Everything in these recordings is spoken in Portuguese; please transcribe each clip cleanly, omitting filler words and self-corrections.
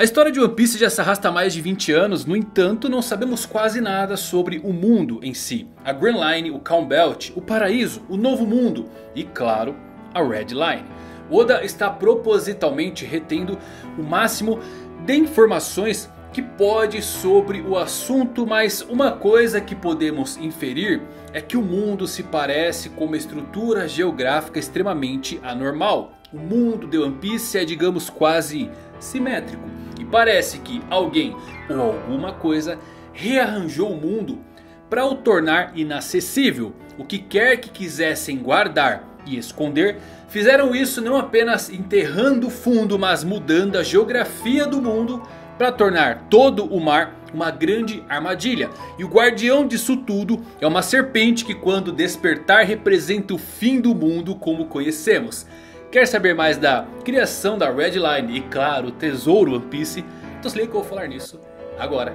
A história de One Piece já se arrasta há mais de 20 anos, no entanto não sabemos quase nada sobre o mundo em si. A Grand Line, o Calm Belt, o Paraíso, o Novo Mundo e claro, a Red Line. Oda está propositalmente retendo o máximo de informações que pode sobre o assunto, mas uma coisa que podemos inferir é que o mundo se parece com uma estrutura geográfica extremamente anormal. O mundo de One Piece é, digamos, quase simétrico. E parece que alguém ou alguma coisa rearranjou o mundo para o tornar inacessível. O que quer que quisessem guardar e esconder, fizeram isso não apenas enterrando fundo, mas mudando a geografia do mundo para tornar todo o mar uma grande armadilha. E o guardião disso tudo é uma serpente que, quando despertar, representa o fim do mundo como conhecemos. Quer saber mais da criação da Red Line e claro, o tesouro One Piece? Então se liga que eu vou falar nisso agora.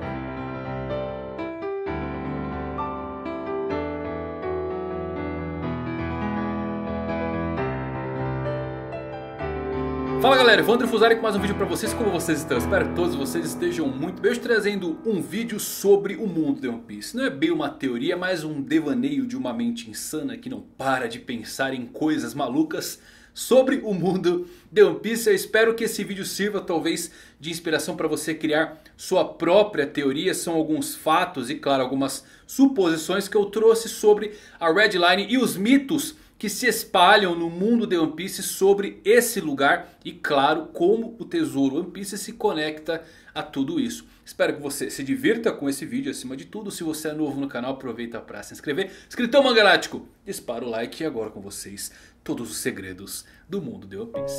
Fala galera, Evandro Fusari com mais um vídeo pra vocês. Como vocês estão? Espero que todos vocês estejam muito bem. Hoje trazendo um vídeo sobre o mundo de One Piece. Não é bem uma teoria, mas um devaneio de uma mente insana que não para de pensar em coisas malucas sobre o mundo de One Piece. Eu espero que esse vídeo sirva talvez de inspiração para você criar sua própria teoria. São alguns fatos e claro algumas suposições que eu trouxe sobre a Red Line e os mitos que se espalham no mundo de One Piece sobre esse lugar. E claro, como o tesouro One Piece se conecta a tudo isso. Espero que você se divirta com esse vídeo acima de tudo. Se você é novo no canal, aproveita para se inscrever. Escritão Mangalático, dispara o like e agora com vocês todos os segredos do mundo de One Piece.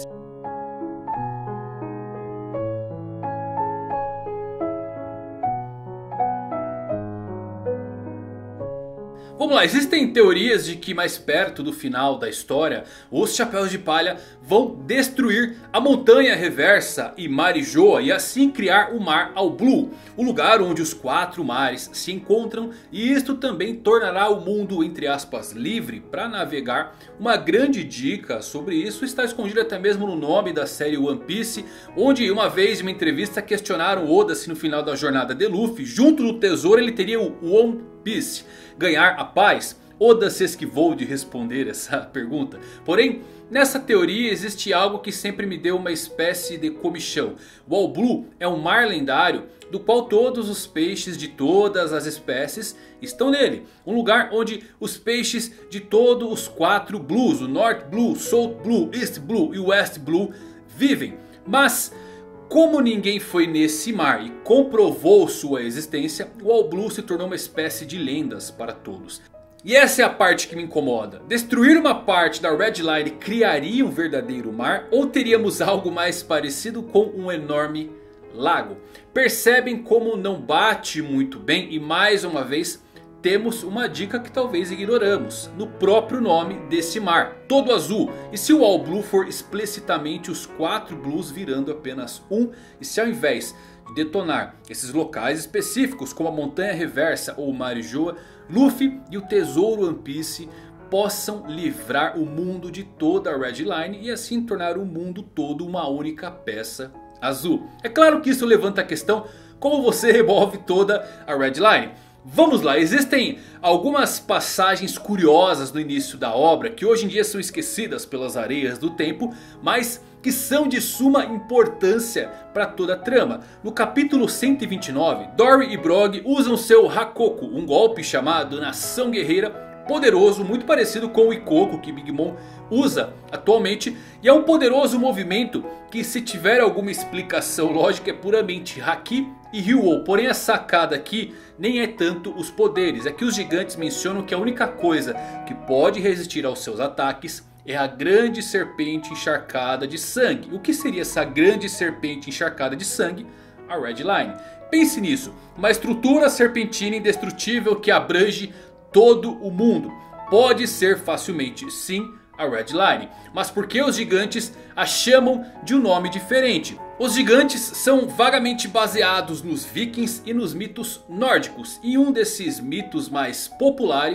Vamos lá, existem teorias de que mais perto do final da história, os Chapéus de Palha vão destruir a Montanha Reversa e Marijoa e assim criar o Mar All Blue, o lugar onde os 4 mares se encontram, e isto também tornará o mundo, entre aspas, livre para navegar. Uma grande dica sobre isso está escondida até mesmo no nome da série One Piece, onde uma vez em uma entrevista questionaram Oda se no final da jornada de Luffy, junto do tesouro, ele teria o One Piece, ganhar a paz. Oda se esquivou de responder essa pergunta. Porém, nessa teoria existe algo que sempre me deu uma espécie de comichão. O All Blue é um mar lendário do qual todos os peixes de todas as espécies estão nele. Um lugar onde os peixes de todos os 4 blues, o North Blue, South Blue, East Blue e West Blue vivem. Mas como ninguém foi nesse mar e comprovou sua existência, o All Blue se tornou uma espécie de lendas para todos. E essa é a parte que me incomoda. Destruir uma parte da Red Line criaria um verdadeiro mar? Ou teríamos algo mais parecido com um enorme lago? Percebem como não bate muito bem? E mais uma vez temos uma dica que talvez ignoramos. No próprio nome desse mar, todo azul. E se o All Blue for explicitamente os 4 blues virando apenas um? E se ao invés de detonar esses locais específicos como a Montanha Reversa ou Marijoa, Luffy e o tesouro One Piece possam livrar o mundo de toda a Red Line e assim tornar o mundo todo uma única peça azul? É claro que isso levanta a questão: como você remove toda a Red Line? Vamos lá, existem algumas passagens curiosas no início da obra que hoje em dia são esquecidas pelas areias do tempo, mas que são de suma importância para toda a trama. No capítulo 129, Dory e Brog usam seu Hakoku, um golpe chamado Nação Guerreira, poderoso, muito parecido com o Ikoku que Big Mom usa atualmente. E é um poderoso movimento que, se tiver alguma explicação lógica, é puramente Haki e Ryuou. Porém a sacada aqui nem é tanto os poderes. É que os gigantes mencionam que a única coisa que pode resistir aos seus ataques é a grande serpente encharcada de sangue. O que seria essa grande serpente encharcada de sangue? A Red Line. Pense nisso, uma estrutura serpentina indestrutível que abrange todo o mundo. Pode ser facilmente, sim, a Red Line. Mas por que os gigantes a chamam de um nome diferente? Os gigantes são vagamente baseados nos vikings e nos mitos nórdicos. E um desses mitos mais populares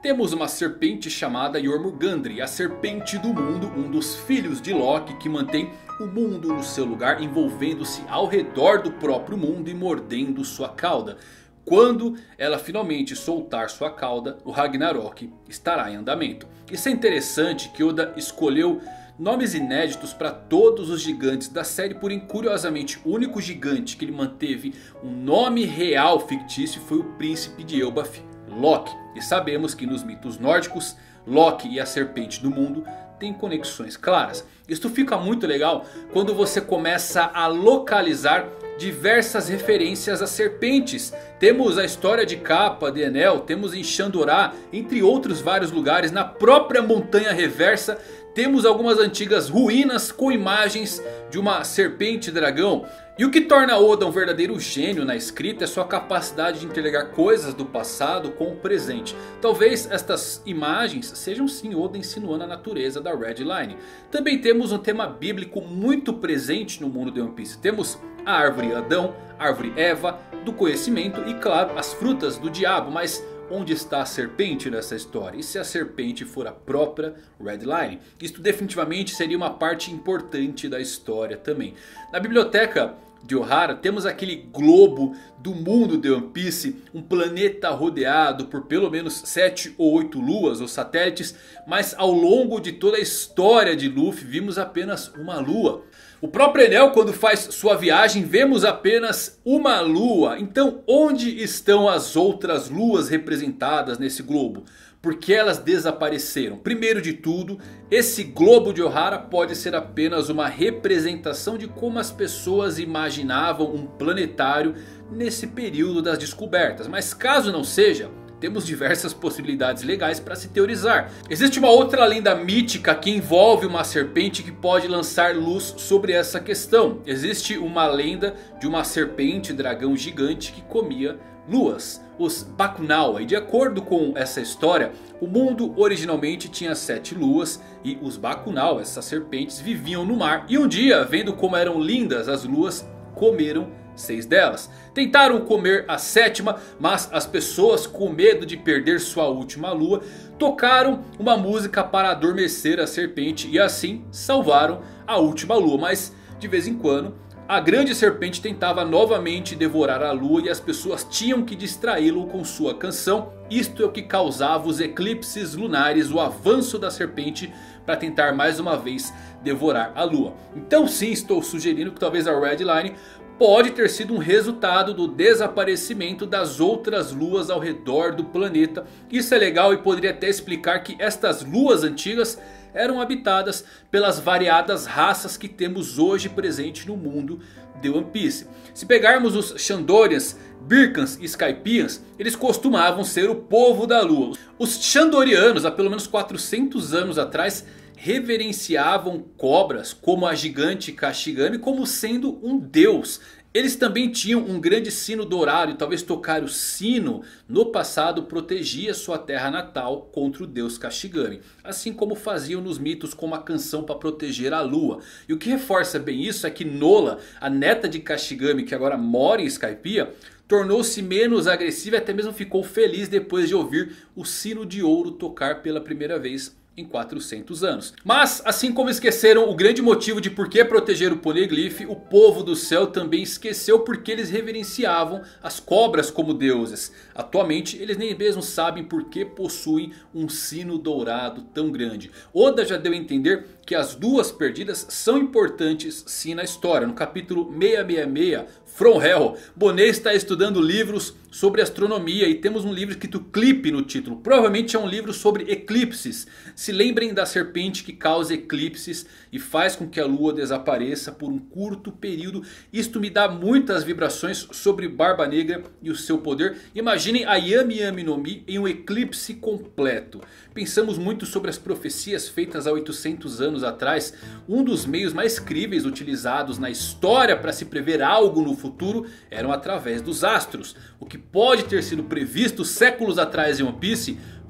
temos uma serpente chamada Jormungandr, a serpente do mundo, um dos filhos de Loki que mantém o mundo no seu lugar, envolvendo-se ao redor do próprio mundo e mordendo sua cauda. Quando ela finalmente soltar sua cauda, o Ragnarok estará em andamento. Isso é interessante que Oda escolheu nomes inéditos para todos os gigantes da série, porém curiosamente o único gigante que ele manteve um nome real fictício foi o príncipe de Elbaf, Loki. E sabemos que nos mitos nórdicos, Loki e a serpente do mundo têm conexões claras. Isto fica muito legal quando você começa a localizar diversas referências a serpentes. Temos a história de Capa de Enel, temos em Shandorá, entre outros vários lugares. Na própria Montanha Reversa temos algumas antigas ruínas com imagens de uma serpente dragão. E o que torna Oda um verdadeiro gênio na escrita é sua capacidade de interligar coisas do passado com o presente. Talvez estas imagens sejam sim Oda insinuando a natureza da Red Line. Também temos um tema bíblico muito presente no mundo de One Piece. Temos a árvore Adão, a árvore Eva, do conhecimento e claro as frutas do diabo. Mas onde está a serpente nessa história? E se a serpente for a própria Red Line? Isto definitivamente seria uma parte importante da história também. Na biblioteca de Ohara temos aquele globo do mundo de One Piece. Um planeta rodeado por pelo menos 7 ou 8 luas ou satélites. Mas ao longo de toda a história de Luffy vimos apenas uma lua. O próprio Enel, quando faz sua viagem, vemos apenas uma lua. Então onde estão as outras luas representadas nesse globo? Por que elas desapareceram? Primeiro de tudo, esse globo de Ohara pode ser apenas uma representação de como as pessoas imaginavam um planetário nesse período das descobertas. Mas caso não seja, temos diversas possibilidades legais para se teorizar. Existe uma outra lenda mítica que envolve uma serpente que pode lançar luz sobre essa questão. Existe uma lenda de uma serpente dragão gigante que comia luas, os Bakunawa. E de acordo com essa história, o mundo originalmente tinha 7 luas e os Bakunawa, essas serpentes, viviam no mar. E um dia, vendo como eram lindas as luas, comeram 6 delas. Tentaram comer a 7ª, mas as pessoas, com medo de perder sua última lua, tocaram uma música para adormecer a serpente e assim salvaram a última lua. Mas de vez em quando a grande serpente tentava novamente devorar a lua e as pessoas tinham que distraí-lo com sua canção. Isto é o que causava os eclipses lunares, o avanço da serpente para tentar mais uma vez devorar a lua. Então sim, estou sugerindo que talvez a Red Line pode ter sido um resultado do desaparecimento das outras luas ao redor do planeta. Isso é legal e poderia até explicar que estas luas antigas eram habitadas pelas variadas raças que temos hoje presente no mundo de One Piece. Se pegarmos os Shandorians, Birkans e Skypians, eles costumavam ser o povo da lua. Os Shandorianos, há pelo menos 400 anos atrás, reverenciavam cobras como a gigante Kashigami como sendo um deus. Eles também tinham um grande sino dourado e talvez tocar o sino no passado protegia sua terra natal contra o deus Kashigami. Assim como faziam nos mitos com uma canção para proteger a lua. E o que reforça bem isso é que Nola, a neta de Kashigami que agora mora em Skypiea, tornou-se menos agressiva e até mesmo ficou feliz depois de ouvir o sino de ouro tocar pela primeira vez em 400 anos. Mas assim como esqueceram o grande motivo de por que proteger o Poneglyph, o povo do céu também esqueceu porque eles reverenciavam as cobras como deuses. Atualmente eles nem mesmo sabem por que possuem um sino dourado tão grande. Oda já deu a entender que as duas perdidas são importantes sim na história. No capítulo 666, From Hell, Bonet está estudando livros sobre astronomia e temos um livro escrito Clipe no título. Provavelmente é um livro sobre eclipses. Se lembrem da serpente que causa eclipses e faz com que a lua desapareça por um curto período. Isto me dá muitas vibrações sobre Barba Negra e o seu poder. Imaginem a Yami Yami no Mi em um eclipse completo. Pensamos muito sobre as profecias feitas há 800 anos atrás. Um dos meios mais críveis utilizados na história para se prever algo no futuro eram através dos astros. O que pode ter sido previsto séculos atrás em One Piece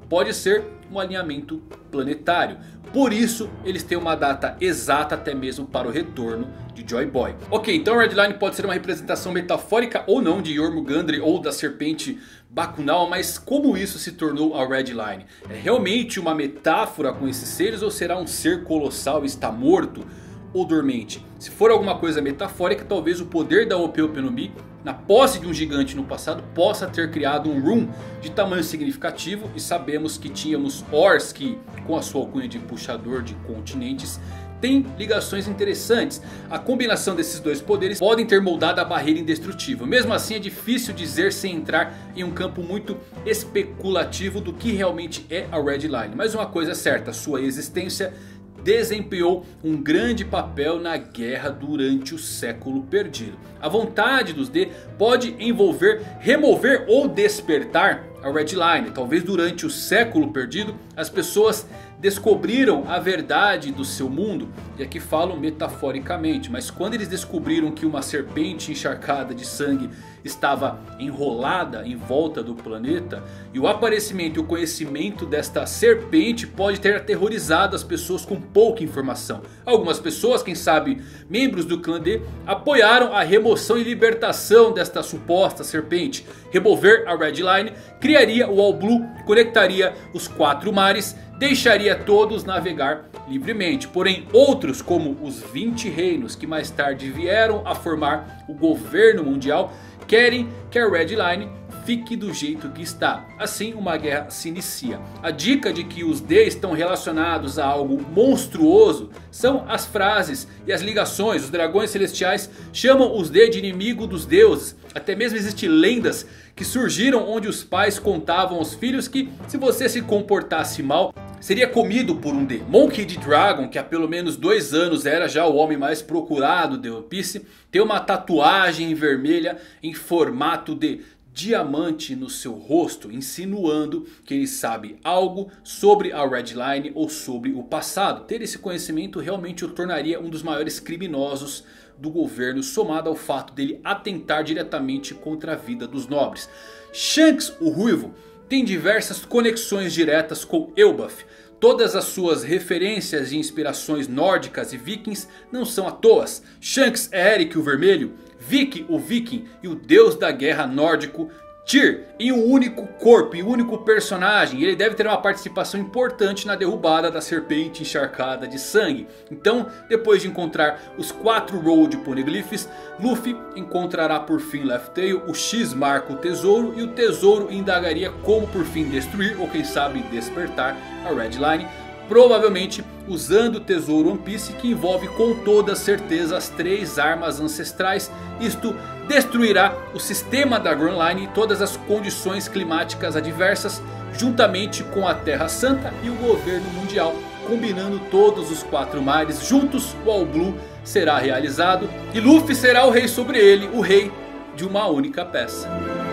pode ser um alinhamento planetário. Por isso eles têm uma data exata até mesmo para o retorno de Joy Boy. Ok, então a Red Line pode ser uma representação metafórica ou não de Jormungandr ou da serpente Bakunawa. Mas como isso se tornou a Red Line? É realmente uma metáfora com esses seres ou será um ser colossal e está morto ou dormente? Se for alguma coisa metafórica, talvez o poder da Ope-Ope no Mi na posse de um gigante no passado possa ter criado um Rune de tamanho significativo. E sabemos que tínhamos Ors que, com a sua alcunha de puxador de continentes, tem ligações interessantes. A combinação desses dois poderes podem ter moldado a barreira indestrutível. Mesmo assim é difícil dizer sem entrar em um campo muito especulativo do que realmente é a Red Line. Mas uma coisa é certa, sua existência desempenhou um grande papel na guerra durante o século perdido. A vontade dos D pode envolver, remover ou despertar a Red Line. Talvez durante o século perdido as pessoas descobriram a verdade do seu mundo. E aqui falo metaforicamente. Mas quando eles descobriram que uma serpente encharcada de sangue estava enrolada em volta do planeta, e o aparecimento e o conhecimento desta serpente pode ter aterrorizado as pessoas com pouca informação. Algumas pessoas, quem sabe membros do clã D, apoiaram a remoção e libertação desta suposta serpente. Remover a Red Line criaria o All Blue, conectaria os 4 mares, deixaria todos navegar livremente. Porém outros, como os 20 reinos que mais tarde vieram a formar o governo mundial, querem que a Red Line fique do jeito que está. Assim uma guerra se inicia. A dica de que os D estão relacionados a algo monstruoso são as frases e as ligações. Os dragões celestiais chamam os D de inimigo dos deuses. Até mesmo existem lendas que surgiram onde os pais contavam aos filhos que se você se comportasse mal, seria comido por um D. Monkey D. Dragon, que há pelo menos 2 anos era já o homem mais procurado de One Piece, tem uma tatuagem vermelha em formato de diamante no seu rosto, insinuando que ele sabe algo sobre a Red Line ou sobre o passado. Ter esse conhecimento realmente o tornaria um dos maiores criminosos do governo, somado ao fato dele atentar diretamente contra a vida dos nobres. Shanks, o Ruivo, tem diversas conexões diretas com Elbaf. Todas as suas referências e inspirações nórdicas e vikings não são à toa. Shanks é Eric o Vermelho, Vik o Viking e o deus da guerra nórdico Tyr, em um único corpo, em um único personagem. Ele deve ter uma participação importante na derrubada da serpente encharcada de sangue. Então, depois de encontrar os 4 Road Poneglyphs, Luffy encontrará por fim Laugh Tale. O X marca o tesouro e o tesouro indagaria como por fim destruir ou quem sabe despertar a Red Line. Provavelmente usando o tesouro One Piece, que envolve com toda certeza as 3 armas ancestrais. Isto destruirá o sistema da Grand Line e todas as condições climáticas adversas, juntamente com a Terra Santa e o governo mundial. Combinando todos os 4 mares juntos, o All Blue será realizado e Luffy será o rei sobre ele, o rei de uma única peça.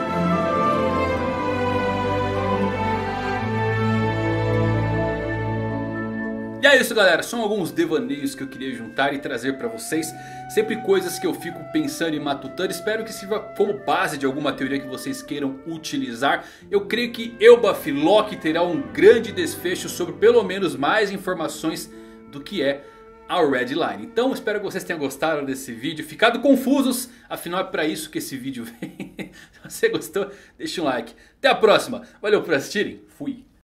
E é isso, galera, são alguns devaneios que eu queria juntar e trazer pra vocês. Sempre coisas que eu fico pensando e matutando. Espero que sirva como base de alguma teoria que vocês queiram utilizar. Eu creio que Elbaf Lock terá um grande desfecho sobre pelo menos mais informações do que é a Red Line. Então espero que vocês tenham gostado desse vídeo, ficado confusos. Afinal é pra isso que esse vídeo vem. Se você gostou, deixa um like. Até a próxima, valeu por assistirem, fui.